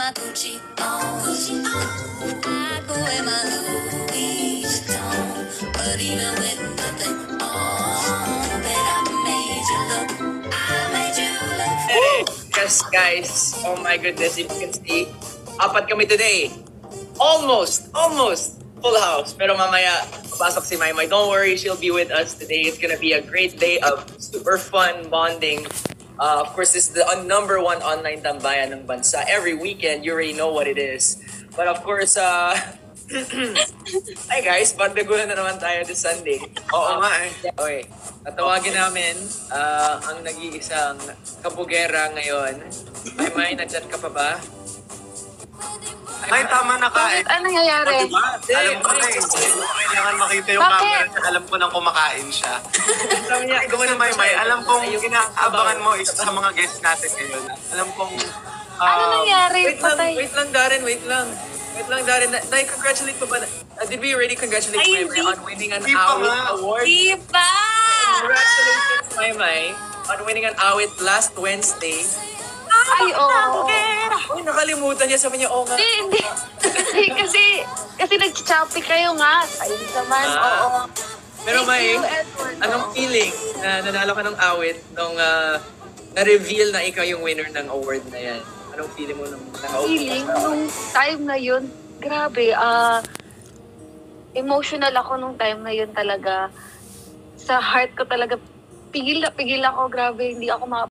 my Gucci on. I go in my Louis Vuitton. But even with nothing on, bet I made you look. I made you look. Hey, yes guys, oh my goodness, if you can see, apat kami today. Almost full house. Pero mamaya, papasok si Maymay. Don't worry, she'll be with us today. It's gonna be a great day of super fun bonding. Of course, this is the number one online tambayan ng bansa. Every weekend, you already know what it is. But of course, hi guys, bandagulan na naman tayo this Sunday. Oo nga eh. Okay, tatawagin namin ang nag-iisang kabugera ngayon. Maymay, nandyan ka pa ba? Ay, tama na ka eh. Bakit? Anong nangyayari? Diba? Alam ko na eh. Kailangan makita yung Bakit? camera. Alam ko nang kumakain siya. Sabi niya, Ikaw na Maymay, alam kong inaabangan mo isa sa mga guests natin ngayon. Alam kong... Ano nangyari? Wait lang, Darren, wait lang. Wait lang, Darren. Congratulate pa ba? Did we already congratulate Ay, Maymay on winning an Di pa Awit nga. award? Di ba? Congratulations, Maymay, on winning an Awit last Wednesday. Ay, oo. Uy, nakalimutan niya. Sabi niya, oo nga. Hindi. kasi nag-choppy kayo nga. Ayun naman, oo. Pero Thank May, you, Edward. anong feeling na nanalo ka ng awit nung na-reveal na ikaw yung winner ng award na yan? Anong feeling mo nung Feeling nung time na yun, grabe, emotional ako nung time na yun talaga. Sa heart ko talaga, pigil ako, grabe, hindi ako